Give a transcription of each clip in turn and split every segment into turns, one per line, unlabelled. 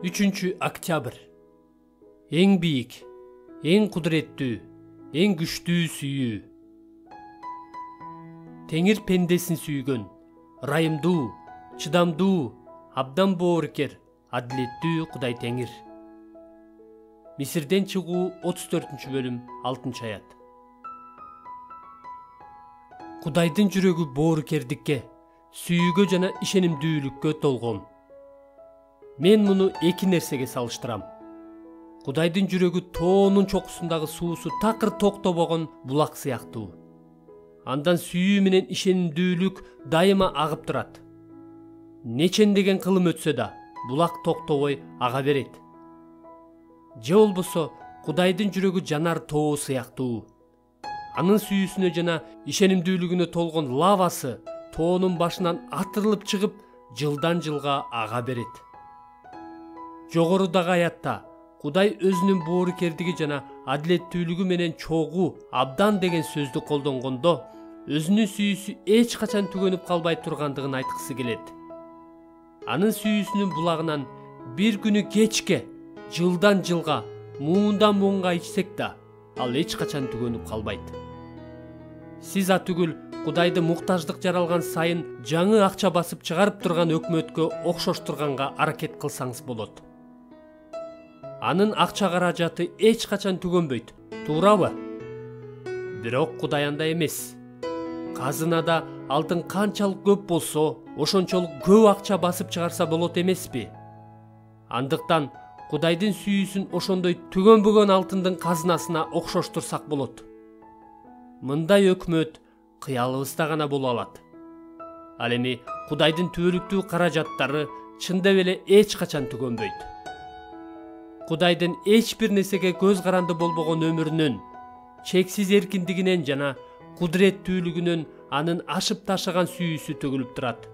3 октябрь. Эң бийик, эң кудуреттүү, эң күчтүү сүйүү. Теңир пендесин сүйгөн, ырайымдуу, чыдамдуу, абдан боорукер, адилеттүү Кудай Теңир. Мисирден чыгуу 34-бөлүм 6-аят. Кудайдын жүрөгү боорукердикке, сүйүүгө жана ишенимдүүлүккө толгон. Мен муну эки нерсеге салыштырам. Кудайдын жүрөгү тоонун чокусундагы суусу такыр токтобогон булак сыяктуу. Андан сүйүү менен ишенимдүүлүк дайыма агып турат. Нечендеген кылым өтсө да, булак токтобой ага берет. Же болбосо Кудайдын жүрөгү жанар тоо сыяктуу. Анын сүйүүсүнө жана ишенимдүүлүгүнө толгон лавасы тоонун башынан атырылып чыгып, жылдан жылга ага берет. Жогорудагы аятта Кудай өзүнүн боорукердиги жана адилеттүүлүгү менен чогуу, абдан деген сөздү колдонгондо, өзүнүн сүйүүсү эч качан түгөнүп калбай тургандыгын айткысы келет. Анын сүйүүсүнүн булагынан бир күнү кечке, жылдан жылга, муундан муунга ичсек да, ал эч качан түгөнүп калбайт. Сиз атүгүл Кудайды муктаждык жаралган сайын жаңы акча басып чыгарып турган өкмөткө окшоштурганга аракет кылсаңыз болот. Анын акча каражаты эч качан түгөнбөйт, туурабы? Бирок Кудай андай эмес. Казынада алтын канчалык көп болсо, ошончолук көп акча басып чыгарса болот эмеспи? Андыктан Кудайдын сүйүүсүн ошондой түгөнбөгөн алтындын казынасына окшоштурсак болот. Мындай өкмөт кыялыбызда гана боло алат. Ал эми Кудайдын түбөлүктүү каражаттары чындап эле эч качан түгөнбөйт. Кудайдын эч бир нерсеге көз каранды болбогон өмүрүнөн, чексиз эркиндигинен жана кудуреттүүлүгүнөн анын ашып ташыган сүйүүсү төгүлүп турат.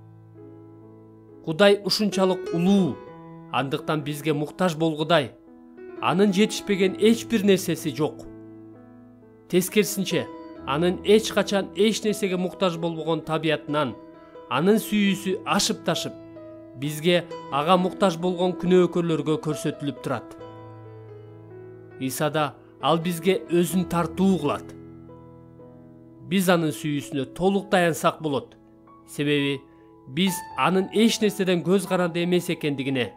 Кудай ушунчалык улуу, андыктан бизге муктаж болгудай, анын жетишпеген эч бир нерсеси жок. Тескерисинче, анын эч качан эч нерсеге муктаж болбогон табиятынан анын сүйүүсү ашып ташып, бизге ага муктаж болгон күнөөкөрлөргө көрсөтүлүп турат. Исада ал бизге өзүн тартуу кылат. Биз анын сүйүүсүнө толук таянсак болот, себеби биз анын эч нерседен көз каранды эмес экендигине,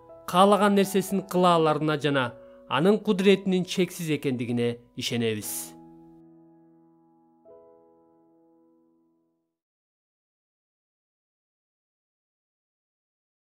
каалаган нерсесин кыла аларына жана анын кудуретинин чексиз экендигине ишенебиз.